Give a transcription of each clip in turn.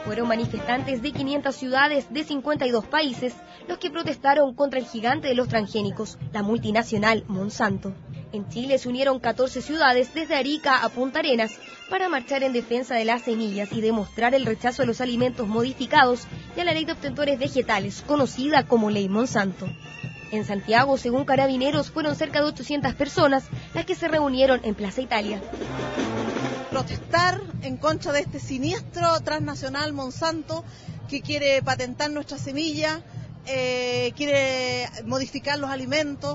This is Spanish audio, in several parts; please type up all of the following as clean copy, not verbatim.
Fueron manifestantes de 500 ciudades de 52 países los que protestaron contra el gigante de los transgénicos, la multinacional Monsanto. En Chile se unieron 14 ciudades desde Arica a Punta Arenas para marchar en defensa de las semillas y demostrar el rechazo a los alimentos modificados y a la ley de obtentores vegetales, conocida como Ley Monsanto. En Santiago, según Carabineros, fueron cerca de 800 personas las que se reunieron en Plaza Italia. Protestar en contra de este siniestro transnacional Monsanto que quiere patentar nuestra semilla, quiere modificar los alimentos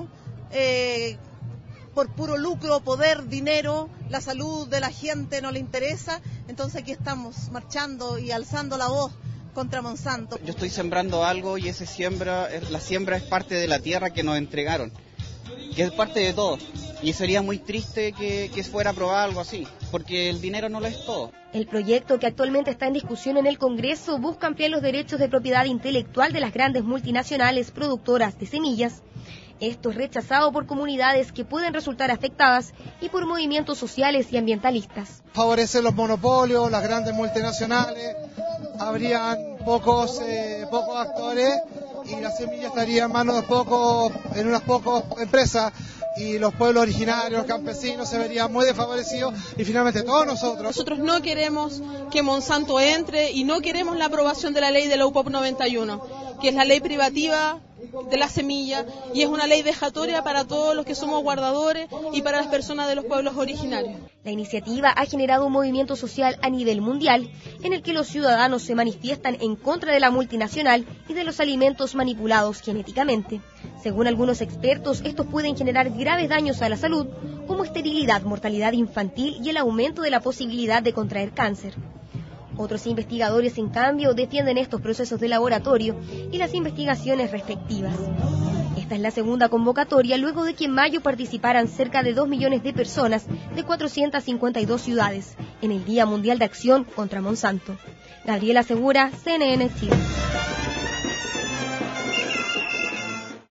por puro lucro, poder, dinero. La salud de la gente no le interesa. Entonces aquí estamos marchando y alzando la voz contra Monsanto. Yo estoy sembrando algo y la siembra es parte de la tierra que nos entregaron, que es parte de todo. Y sería muy triste que fuera aprobado algo así, porque el dinero no lo es todo. El proyecto, que actualmente está en discusión en el Congreso, busca ampliar los derechos de propiedad intelectual de las grandes multinacionales productoras de semillas. Esto es rechazado por comunidades que pueden resultar afectadas y por movimientos sociales y ambientalistas. Favorecer los monopolios, las grandes multinacionales, habrían pocos actores y la semilla estaría en manos de unas pocas empresas, y los pueblos originarios, los campesinos se verían muy desfavorecidos, y finalmente todos nosotros. Nosotros no queremos que Monsanto entre y no queremos la aprobación de la ley de la UPOP 91, que es la ley privativa de la semilla, y es una ley vejatoria para todos los que somos guardadores y para las personas de los pueblos originarios. La iniciativa ha generado un movimiento social a nivel mundial en el que los ciudadanos se manifiestan en contra de la multinacional y de los alimentos manipulados genéticamente. Según algunos expertos, estos pueden generar graves daños a la salud, como esterilidad, mortalidad infantil y el aumento de la posibilidad de contraer cáncer. Otros investigadores, en cambio, defienden estos procesos de laboratorio y las investigaciones respectivas. Esta es la segunda convocatoria luego de que en mayo participaran cerca de 2 millones de personas de 452 ciudades en el Día Mundial de Acción contra Monsanto. Gabriela Segura, CNN Chile.